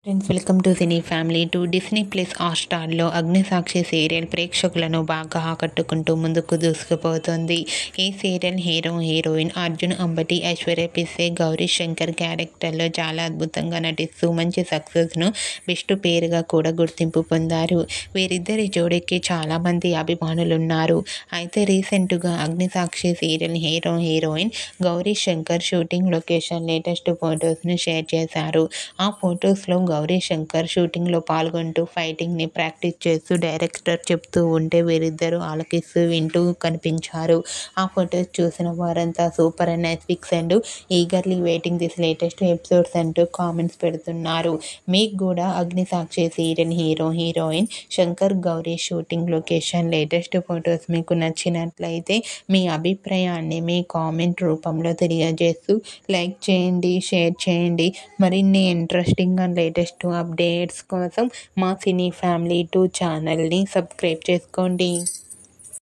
Friends, welcome to cine family. Disney plus హాట్‌స్టార్‌లో Agnisakshi serial ప్రేక్షకులను బాగా ఆకట్టుకుంటూ ముందుకు దూసుకుపోతుంది. ఈ serial hero heroine Arjun Ambati, Aishwarya Pisse, Gauri Shankar క్యారెక్టర్లో చాలా అద్భుతంగా నటిస్తూ మంచి సక్సెస్ను బెస్ట్ పేరుగా కూడా గుర్తింపు పొందారు. వీరిద్దరి జోడీకి చాలామంది అభిమానులున్నారు. అయితే రీసెంట్గా Agnisakshi serial hero heroine Gauri Shankar shooting location latest ఫొటోస్ను షేర్ చేశారు. ఆ ఫొటోస్లో గౌరీ శంకర్ షూటింగ్లో పాల్గొంటూ ఫైటింగ్ని ప్రాక్టీస్ చేస్తూ డైరెక్టర్ చెప్తూ ఉంటే వీరిద్దరూ ఆలకిస్తూ వింటూ కనిపించారు. ఆ ఫొటోస్ చూసిన వారంతా super and nice pics and eagerly waiting this latest episodes అంటూ కామెంట్స్ పెడుతున్నారు. మీకు కూడా Agnisakshi serial hero heroine Shankar Gauri shooting location latest photos మీకు నచ్చినట్లయితే మీ అభిప్రాయాన్ని మీ కామెంట్ రూపంలో తెలియజేస్తూ లైక్ చేయండి, షేర్ చేయండి. మరిన్ని ఇంట్రెస్టింగ్ అండ్ లేటెస్ట్ అప్డేట్స్ కోసం మా సినీ ఫ్యామిలీ 2 ఛానల్ని సబ్స్క్రైబ్ చేసుకోండి.